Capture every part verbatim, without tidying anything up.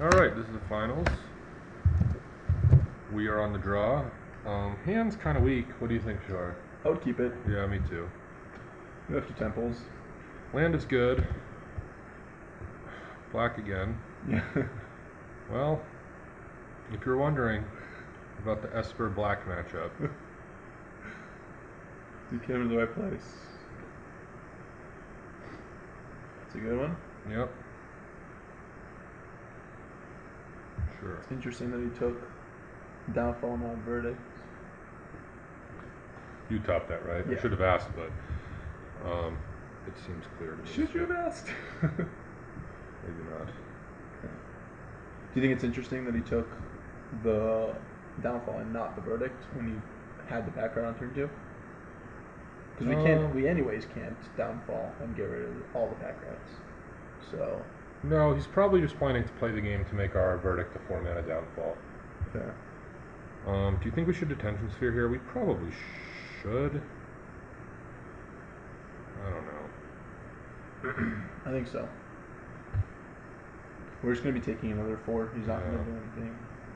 Alright, this is the finals. We are on the draw. Um, hand's kind of weak. What do you think, Shahar? I would keep it. Yeah, me too. You have two temples. Land is good. Black again. Yeah. Well, if you're wondering about the Esper black matchup. You came to the right place. That's a good one. Yep. Sure. It's interesting that he took downfall, not verdict. You topped that, right? Yeah. I should have asked, but um, it seems clear to me. Should you have asked? Maybe not. Do you think it's interesting that he took the downfall and not the verdict when he had the background on turn two? Because we can't, Um, we anyways can't downfall and get rid of all the backgrounds. So. No, he's probably just planning to play the game to make our verdict a four mana downfall. Fair. Um, do you think we should detention sphere here? We probably should. I don't know. I think so. We're just going to be taking another four. He's not Yeah. going to do anything.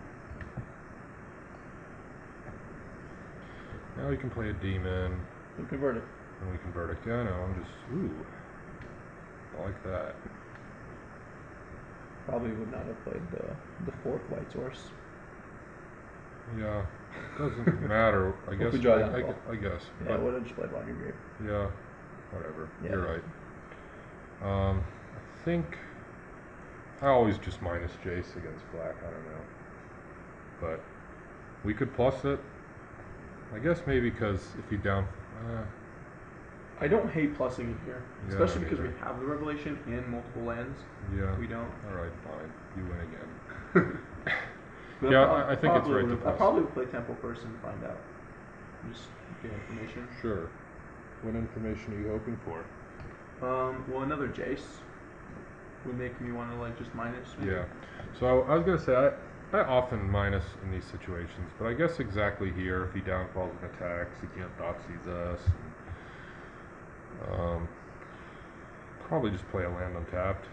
Now we can play a demon. We convert it. And we can verdict. Yeah, I know. I'm just, ooh. I like that. Probably would not have played the, the fourth white source. Yeah. Doesn't matter. I guess. we draw I, down I, ball. I guess. Yeah, I But, would have just played Wonder Grave. yeah. Whatever. Yeah. You're right. Um, I think I always just minus Jace against black. I don't know. But we could plus it. I guess maybe because if you down. Uh, I don't hate plussing it here, Yeah, especially me because we neither. have the Revelation and multiple lands. yeah. We don't. Alright, fine. You win again. But Yeah, prob- I- I think it's probably right to would've- I plus. probably would play Temple first and find out. Just get information. Sure. What information are you hoping for? Um, well, another Jace would make me want to like just minus. Maybe. Yeah. So I was gonna say I I often minus in these situations, but I guess exactly here, if he downfalls and attacks, he can't Thoughtseize us. And, um, probably just play a land untapped.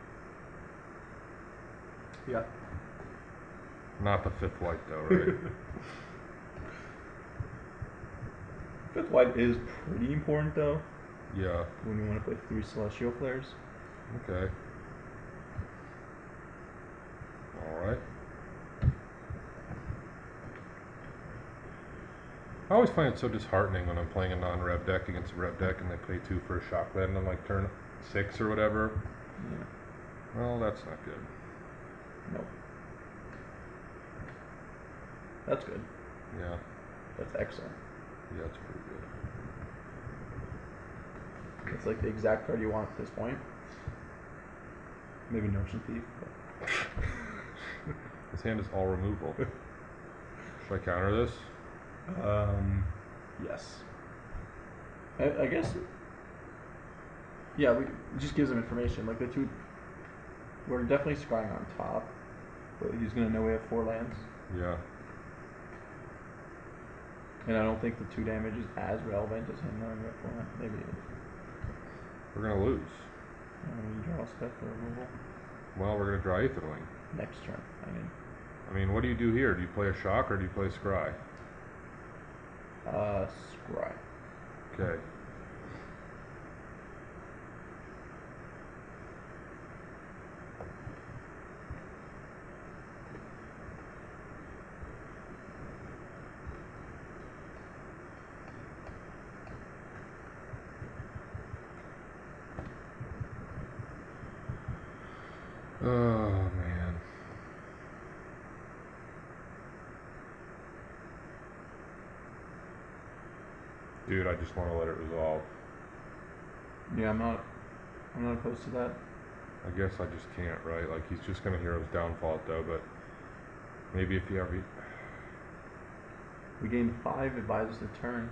Yeah. Not the fifth white though, right? Fifth white is pretty important though Yeah. when you want to play three Celestial Flares. Okay. All right. I always find it so disheartening when I'm playing a non-rev deck against a rev deck and they play two for a shock land on like turn six or whatever. Yeah. Well, that's not good. Nope. That's good. Yeah. That's excellent. Yeah, that's pretty good. It's like the exact card you want at this point. Maybe Notion Thief. But This hand is all removal. Should I counter this? Um, yes. I, I guess. Yeah, we, it just gives him information. Like the two, we're definitely scrying on top, but he's gonna know we have four lands, Yeah. and I don't think the two damage is as relevant as him knowing we have four lands. Maybe it is. We're gonna lose. Um, you draw a step for removal Well, we're gonna draw Aetherling. next turn. I mean, I mean, what do you do here? Do you play a shock or do you play scry? uh, scry. Okay. Oh, man. Dude, I just want to let it resolve. Yeah, I'm not. I'm not opposed to that. I guess I just can't, right? Like, he's just going to Hero's Downfall it, though, but maybe if he ever... We gained five advisors a turn.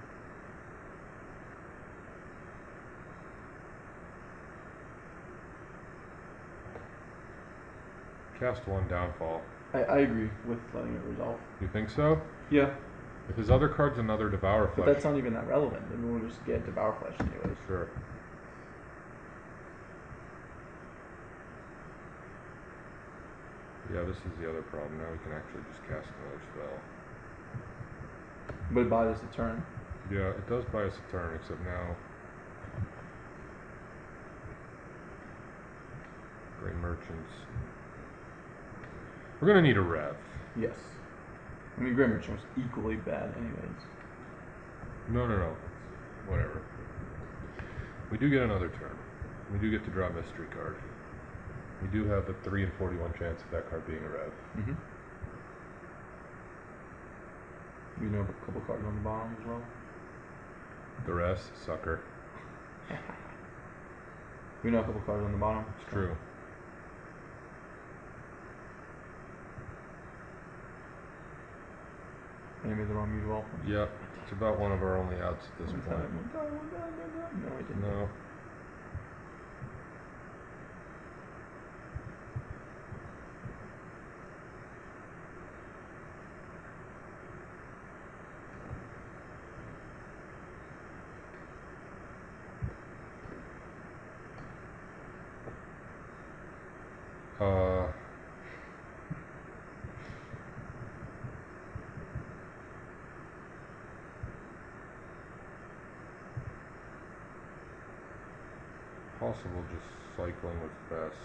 Cast one Downfall. I, I agree with letting it resolve. You think so? Yeah. If his other card's another Devour But Flesh... that's not even that relevant. Then we'll just get Devour Flesh anyways. Sure. Yeah, this is the other problem. Now we can actually just cast another spell. But it buys us a turn. Yeah, it does buy us a turn, except now... Great Merchants. We're gonna need a rev. Yes. I mean, Great Merchant was equally bad anyways. No, no, no. Whatever. We do get another turn. We do get to draw a mystery card. We do have a three in forty-one chance of that card being a rev. Mm-hmm. You know a couple cards on the bottom as well? The rest, sucker. We know a couple cards on the bottom. It's true. Maybe the wrong mutual. Yep. It's about one of our only outs at this One point. time, one time, one time, one time. No, I didn't. No. Uh, possible just cycling was best.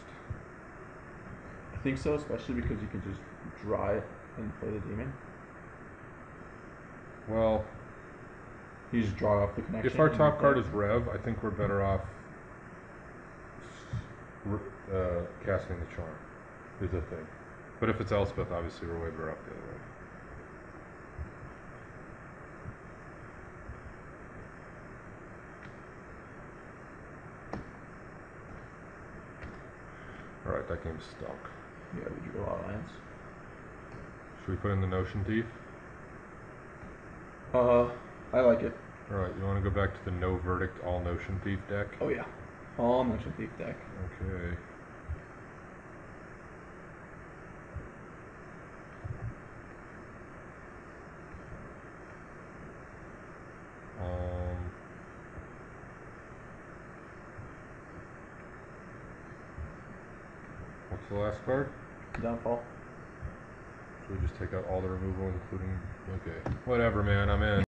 I think so, especially because you can just draw it and play the demon. Well, You just draw off the connection. if our and top you card play is it. Rev, I think we're better off uh, casting the Charm, is the thing. But if it's Elspeth, obviously we're way better off the other way. Alright, that game stunk. Yeah, we drew a lot of lands. Should we put in the Notion Thief? Uh, I like it. Alright, you want to go back to the no verdict, all Notion Thief deck? Oh yeah. All Notion Thief deck. Okay. Um, what's the last card? Downfall. So we just take out all the removal, including... Okay. Whatever, man, I'm in.